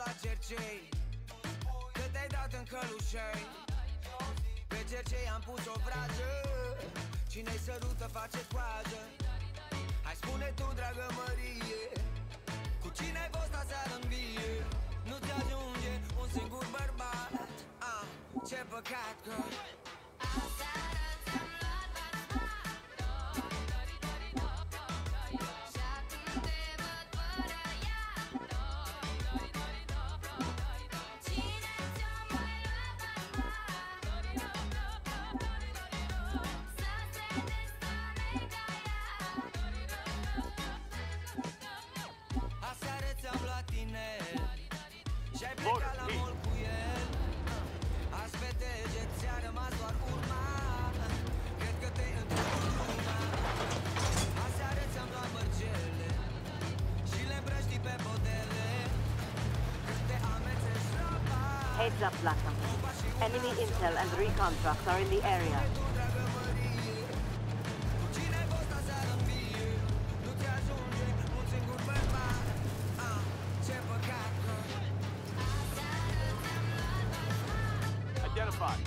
la cercei, că te-ai dat în călușei. Pe cercei am pus o vrajă, cine-i sărută face coajă. Hai spune tu, dragă Mărie, cu cine ai fost aseară în vie? Nu-ți ajunge un singur bărbat, ce păcat că și-ai plecat la mall cu el. Azi petege, ți-a rămas doar urma. Cred că te-ai întors luna. Aseară ți-am luat mărgele și le împrăști pe podele. Când te amețești rapa. Heads up, Blackham. Enemy intel and recon trucks are in the area. Identified.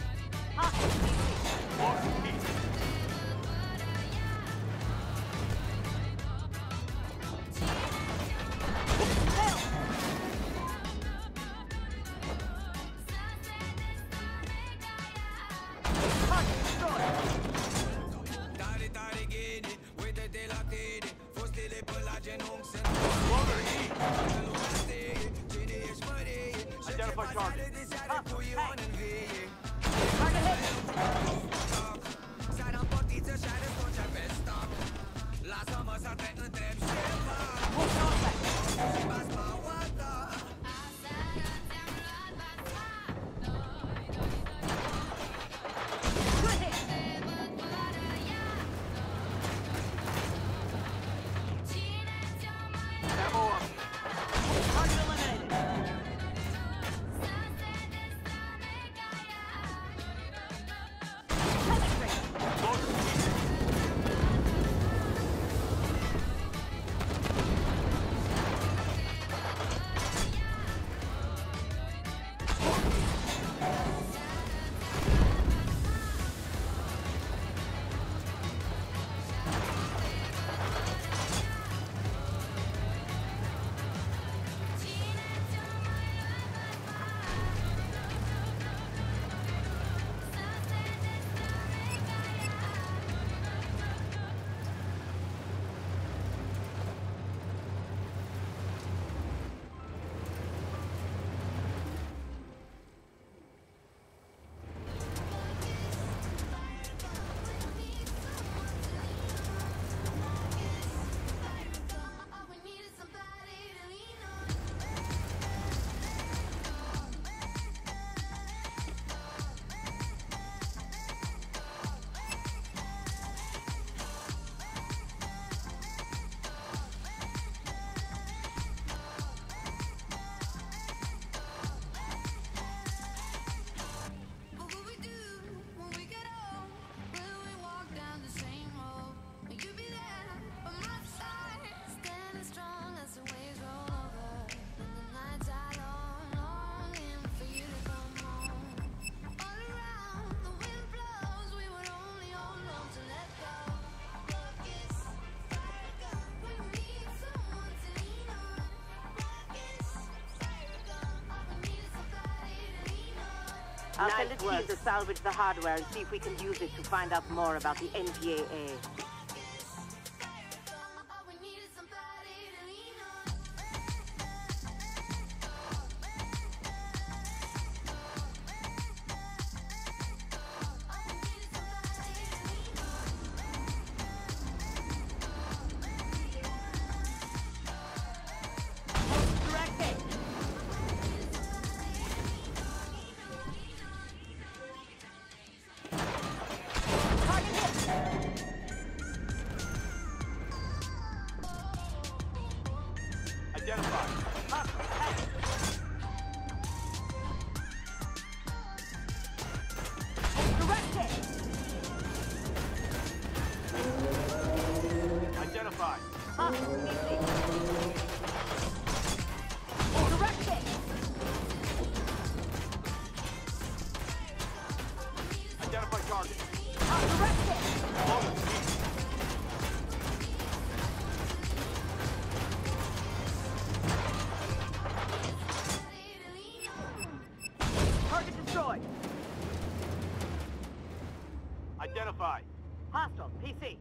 Tare, tare ghede, uită-te la tine, fostele pe la genunchi sunt lumea steie, cine ești mărie, și ce pasare de seară cu Ion în vie. Seara în portiță și are tot ce pe stoc. Lasă-mă să te întreb ceva. Și basma oată. I'll send a team to salvage the hardware and see if we can use it to find out more about the NPAA. Identified. Direct hit! CC.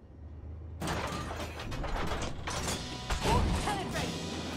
Penetrate.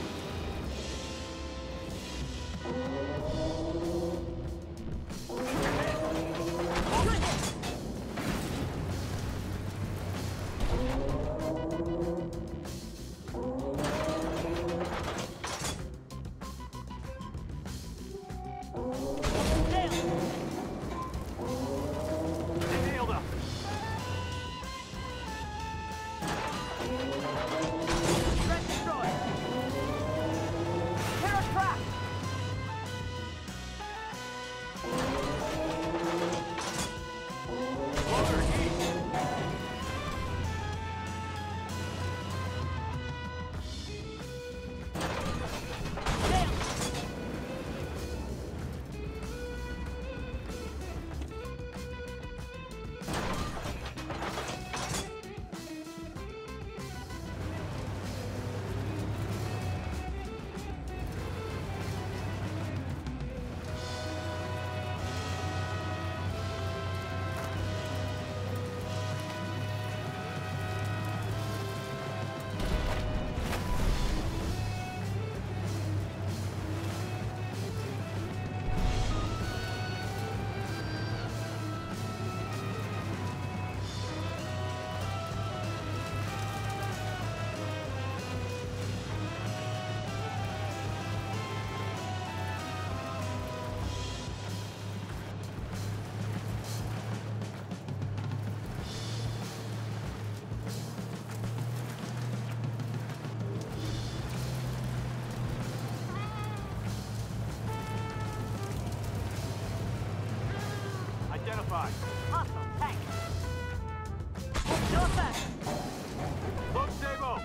Identified. Hostile tank. No effect. Look, Sabo.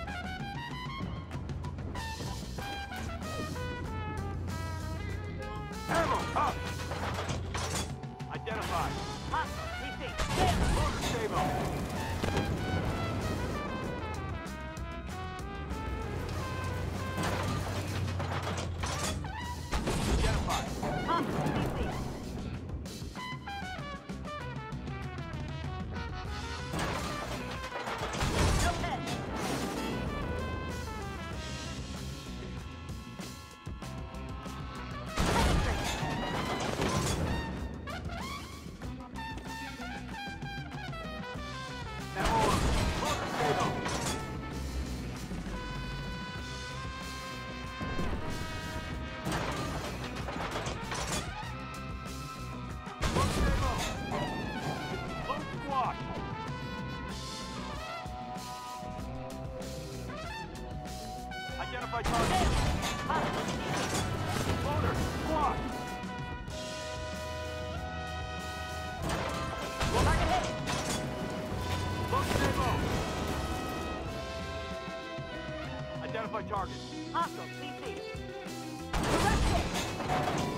Ammo, up. Identified. Hostile CC. Look, Sabo. Identified. Hostile CC. No head. Ammo, up. Look, Sabo. Look, Sabo. Look, squad. Identify target. Hostile CC. Loader, squad. Target hit. Look, Sabo. Identify target. Hostile CC. Direct hit.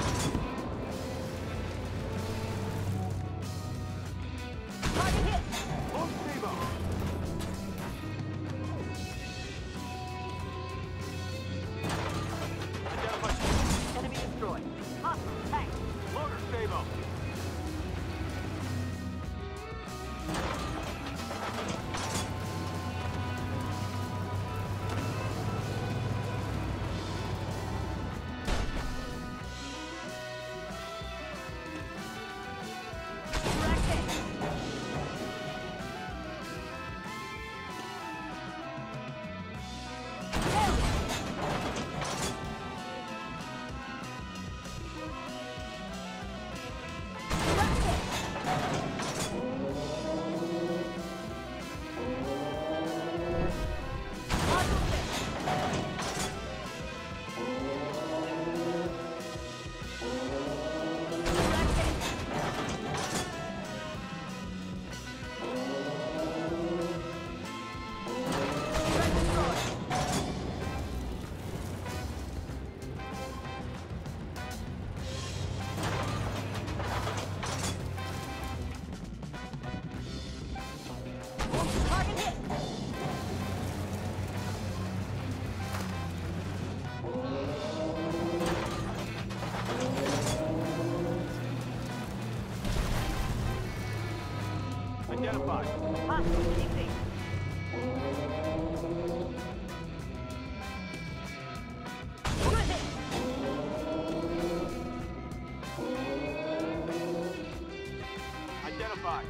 Target hit. Identified. Easy. Identified.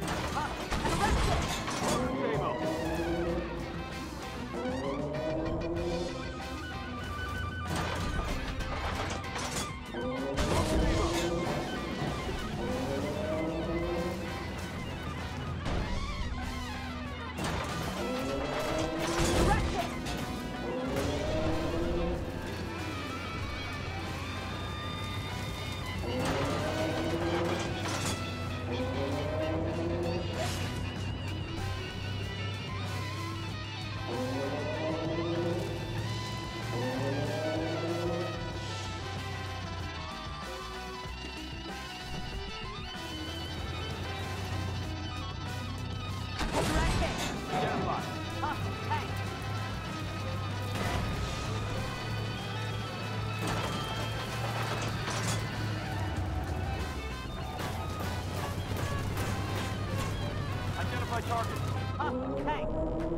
Identify target. Tank.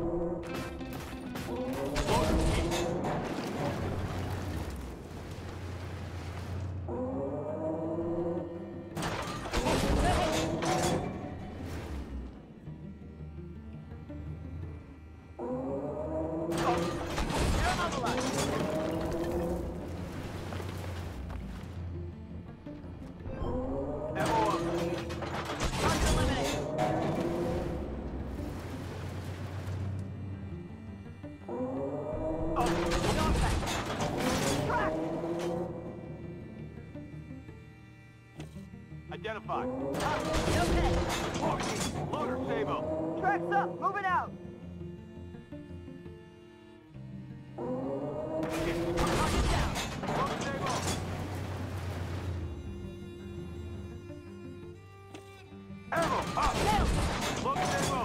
Loader key. Identified. Okay. Loader Sabo. Tracks up. Moving out. Target down. Loader Sabo. Ammo up. Loader Sabo.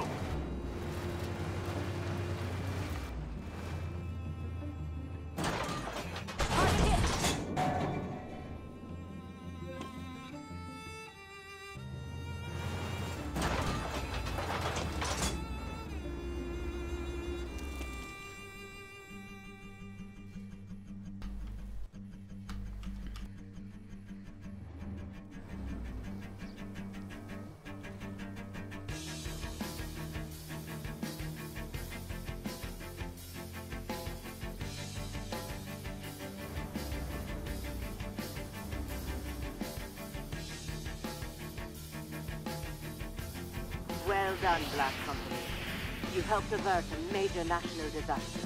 Well done, Black Company. You helped avert a major national disaster.